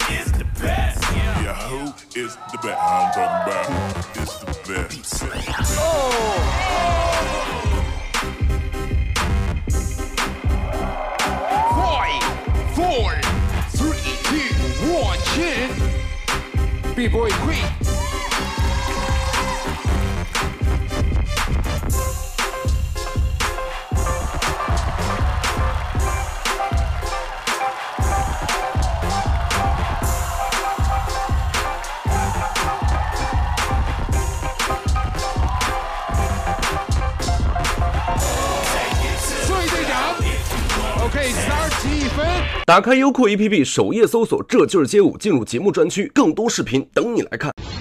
is the best. Yeah, who is the best? I'm talking about who is the best. Oh. 5, 4, 3, 2, 1, chin. B-boy queen. OK， 31分。 打开优酷 APP 首页搜索"这就是街舞"，进入节目专区，更多视频等你来看。